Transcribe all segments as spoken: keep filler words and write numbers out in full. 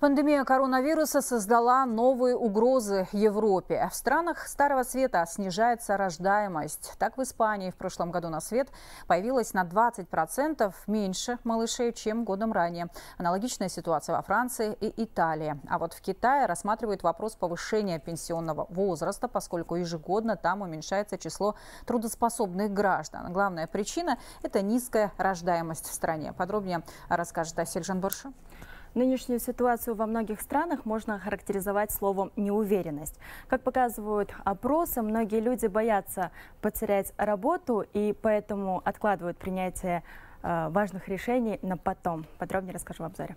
Пандемия коронавируса создала новые угрозы Европе. В странах Старого Света снижается рождаемость. Так, в Испании в прошлом году на свет появилось на двадцать процентов меньше малышей, чем годом ранее. Аналогичная ситуация во Франции и Италии. А вот в Китае рассматривают вопрос повышения пенсионного возраста, поскольку ежегодно там уменьшается число трудоспособных граждан. Главная причина – это низкая рождаемость в стране. Подробнее расскажет Асель Жанбурши. Нынешнюю ситуацию во многих странах можно охарактеризовать словом «неуверенность». Как показывают опросы, многие люди боятся потерять работу и поэтому откладывают принятие э, важных решений на потом. Подробнее расскажу в обзоре.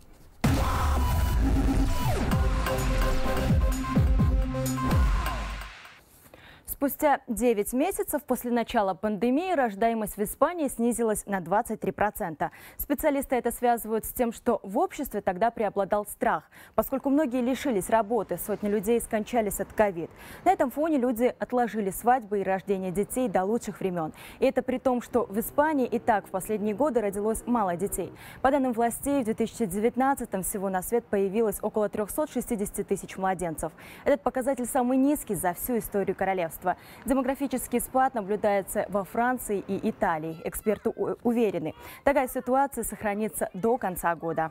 Спустя девять месяцев после начала пандемии рождаемость в Испании снизилась на двадцать три процента. Специалисты это связывают с тем, что в обществе тогда преобладал страх, поскольку многие лишились работы, сотни людей скончались от ковид. На этом фоне люди отложили свадьбы и рождение детей до лучших времен. И это при том, что в Испании и так в последние годы родилось мало детей. По данным властей, в две тысячи девятнадцатом всего на свет появилось около трёхсот шестидесяти тысяч младенцев. Этот показатель самый низкий за всю историю королевства. Демографический спад наблюдается во Франции и Италии. Эксперты уверены, такая ситуация сохранится до конца года.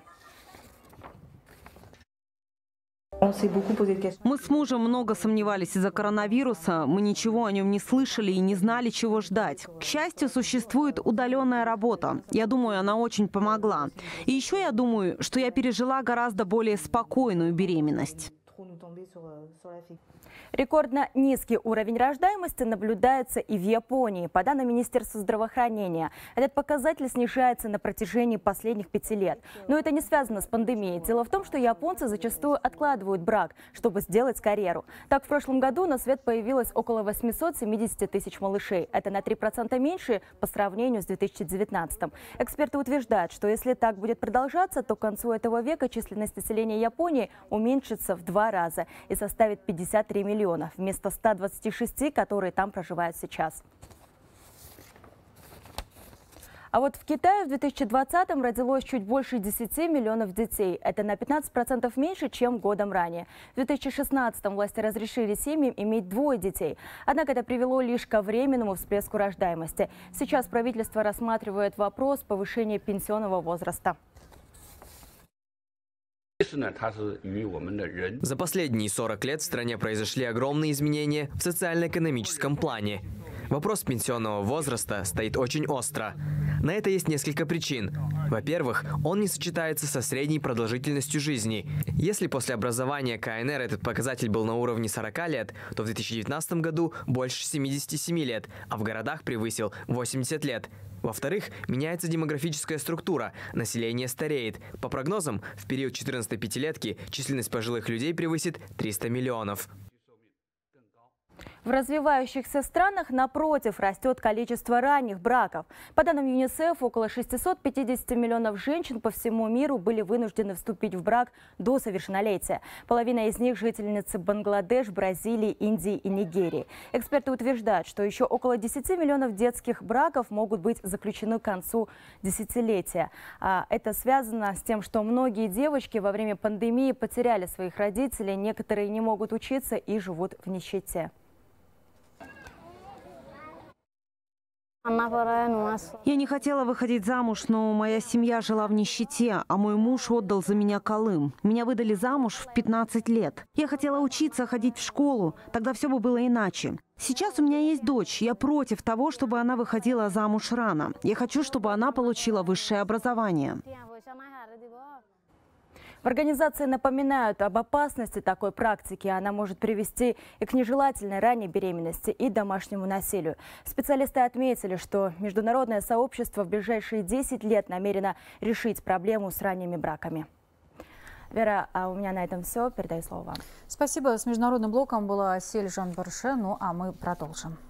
Мы с мужем много сомневались из-за коронавируса. Мы ничего о нем не слышали и не знали, чего ждать. К счастью, существует удаленная работа. Я думаю, она очень помогла. И еще я думаю, что я пережила гораздо более спокойную беременность. Рекордно низкий уровень рождаемости наблюдается и в Японии. По данным Министерства здравоохранения, этот показатель снижается на протяжении последних пяти лет. Но это не связано с пандемией. Дело в том, что японцы зачастую откладывают брак, чтобы сделать карьеру. Так, в прошлом году на свет появилось около восьмисот семидесяти тысяч малышей. Это на три процента меньше по сравнению с две тысячи девятнадцатым. Эксперты утверждают, что если так будет продолжаться, то к концу этого века численность населения Японии уменьшится в два раза и составит пятьдесят три миллиона вместо ста двадцати шести, которые там проживают сейчас. А вот в Китае в две тысячи двадцатом родилось чуть больше десяти миллионов детей. Это на пятнадцать процентов меньше, чем годом ранее. В две тысячи шестнадцатом власти разрешили семьям иметь двое детей. Однако это привело лишь ко временному всплеску рождаемости. Сейчас правительство рассматривает вопрос повышения пенсионного возраста. За последние сорок лет в стране произошли огромные изменения в социально-экономическом плане. Вопрос пенсионного возраста стоит очень остро. На это есть несколько причин. Во-первых, он не сочетается со средней продолжительностью жизни. Если после образования ка эн эр этот показатель был на уровне сорока лет, то в две тысячи девятнадцатом году больше семидесяти семи лет, а в городах превысил восемьдесят лет. Во-вторых, меняется демографическая структура, население стареет. По прогнозам, в период четырнадцатой пятилетки численность пожилых людей превысит триста миллионов. В развивающихся странах, напротив, растет количество ранних браков. По данным ЮНИСЕФ, около шестисот пятидесяти миллионов женщин по всему миру были вынуждены вступить в брак до совершеннолетия. Половина из них – жительницы Бангладеш, Бразилии, Индии и Нигерии. Эксперты утверждают, что еще около десяти миллионов детских браков могут быть заключены к концу десятилетия. А это связано с тем, что многие девочки во время пандемии потеряли своих родителей, некоторые не могут учиться и живут в нищете. Я не хотела выходить замуж, но моя семья жила в нищете, а мой муж отдал за меня Колым. Меня выдали замуж в пятнадцать лет. Я хотела учиться, ходить в школу, тогда все бы было иначе. Сейчас у меня есть дочь, я против того, чтобы она выходила замуж рано. Я хочу, чтобы она получила высшее образование. В организации напоминают об опасности такой практики. Она может привести и к нежелательной ранней беременности, и домашнему насилию. Специалисты отметили, что международное сообщество в ближайшие десять лет намерено решить проблему с ранними браками. Вера, а у меня на этом все. Передаю слово вам. Спасибо. С международным блоком была Асель Жанбурши. Ну а мы продолжим.